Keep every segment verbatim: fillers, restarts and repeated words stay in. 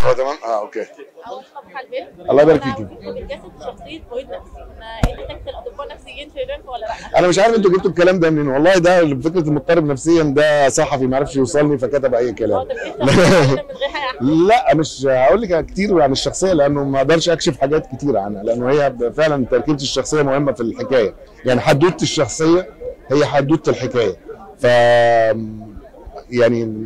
هو تمام؟ اه اوكي. اول صفحه الفيلم. الله يبارك فيكي. بتجسد شخصيه مريض نفسي، ما انت تحت الاطباء نفسيين في الفيلم ولا لا؟ انا مش عارف انتوا جبتوا الكلام ده منين، والله ده فكره المضطرب نفسيا ده صحفي ما عرفش يوصلني فكتب اي كلام. لا مش هقول لك كتير عن الشخصيه لانه ما اقدرش اكشف حاجات كتير عنها، لانه هي فعلا تركيبه الشخصيه مهمه في الحكايه، يعني حدوته الشخصيه هي حدوته الحكايه. ف يعني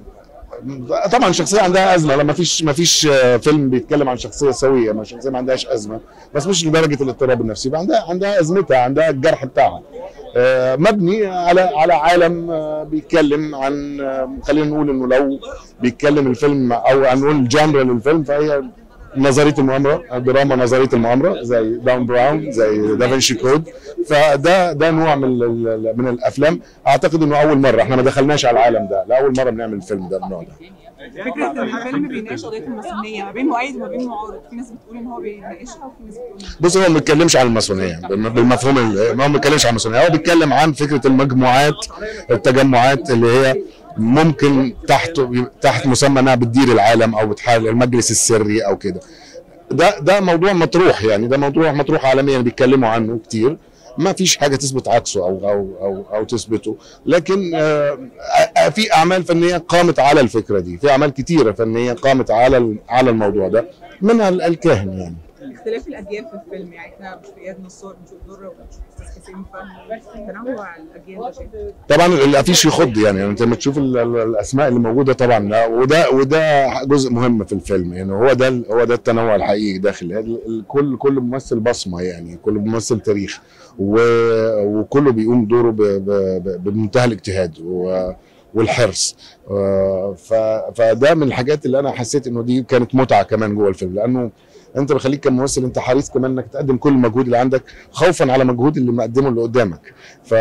طبعا الشخصيه عندها ازمه، لما فيش ما فيش فيلم بيتكلم عن شخصيه سويه، ما الشخصيه ما عندهاش ازمه، بس مش لدرجه الاضطراب النفسي، عندها عندها ازمتها، عندها الجرح بتاعها. مبني على على عالم بيتكلم عن، خلينا نقول انه لو بيتكلم الفيلم او هنقول الجانرا للفيلم فهي نظريه المؤامره، دراما نظريه المؤامره زي داون براون زي دافنشي كود. فده ده نوع من من الافلام اعتقد انه اول مره احنا ما دخلناش على العالم ده، لاول مره بنعمل الفيلم ده بالنوع ده. فكره ان الفيلم بيناقش قضيه الماسونيه ما بين مؤيد وما بين معارض، في ناس بتقول ان هو بيناقشها وفي ناس بتقول بص هو ما بيتكلمش عن الماسونيه بالمفهوم، هو ما بيتكلمش عن الماسونيه، هو بيتكلم عن فكره المجموعات التجمعات اللي هي ممكن تحت تحت مسمى انها بتدير العالم او بتحال المجلس السري او كده. ده ده موضوع مطروح، يعني ده موضوع مطروح عالميا بيتكلموا عنه كتير، ما فيش حاجه تثبت عكسه او او او او تثبته، لكن آه في اعمال فنيه قامت على الفكره دي، في اعمال كتيره فنيه قامت على على الموضوع ده، منها الكاهن. يعني اختلاف الاجيال في الفيلم، يعني احنا بنشوف اياد نصار، بنشوف دره، وبنشوف استاذ حسين فهمي، تنوع الاجيال ده شيء طبعا الافيش يخض، يعني انت لما تشوف الاسماء اللي موجوده طبعا، وده وده جزء مهم في الفيلم، يعني هو ده هو ده التنوع الحقيقي داخل كل كل ممثل بصمه، يعني كل ممثل تاريخ، وكله بيقوم دوره بمنتهى الاجتهاد والحرص. فده من الحاجات اللي انا حسيت انه دي كانت متعه كمان جوه الفيلم، لانه انت بخليك كممثل انت حريص كمان انك تقدم كل المجهود اللي عندك خوفا على مجهود اللي مقدمه اللي قدامك.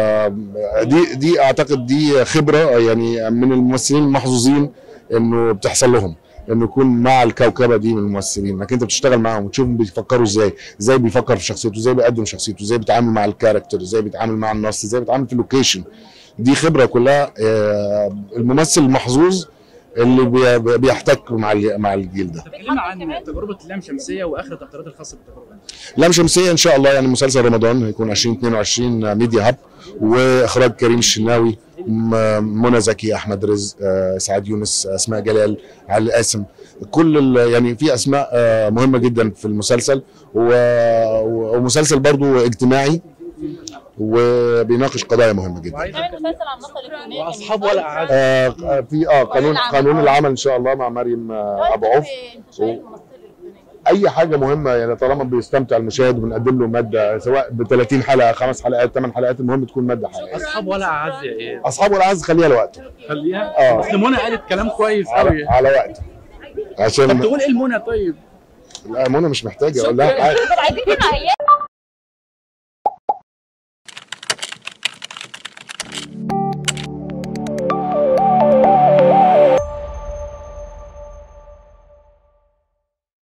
فدي دي اعتقد دي خبره، يعني من الممثلين المحظوظين انه بتحصل لهم انه يكون مع الكوكبه دي من الممثلين، انك انت بتشتغل معاهم وتشوفهم بيفكروا ازاي، ازاي بيفكر في شخصيته، ازاي بيقدم شخصيته، ازاي بيتعامل مع الكاركتر، ازاي بيتعامل مع النص، ازاي بيتعامل في اللوكيشن. دي خبره كلها الممثل المحظوظ اللي بيحتك مع مع الجيل ده. اتكلمنا عن تجربه لام شمسيه واخر التقديرات الخاصه بالتجربه. لام شمسيه ان شاء الله يعني مسلسل رمضان هيكون ألفين واثنين وعشرين ميديا هاب، واخراج كريم الشناوي، منى زكي، احمد رزق، سعاد يونس، اسماء جلال، علي قاسم، كل يعني في اسماء مهمه جدا في المسلسل، ومسلسل برضو اجتماعي وبيناقش قضايا مهمه جدا. مسلسل عن النقطه الالكترونيه واصحاب ولا اعز آه في اه قانون قانون العمل ان شاء الله مع مريم آه ابو عوف. اي حاجه مهمه يعني طالما بيستمتع المشاهد وبنقدم له ماده سواء ب ثلاثين حلقه، خمس حلقات، ثمان حلقات، المهم تكون ماده حقيقيه. اصحاب ولا اعز يا ايه؟ اصحاب ولا اعز خليها لوقته. خليها؟ اه بس منى قالت كلام كويس قوي على وقته. عشان طب تقول ايه لمنى طيب؟ لا منى مش محتاجه اقول لها حاجه.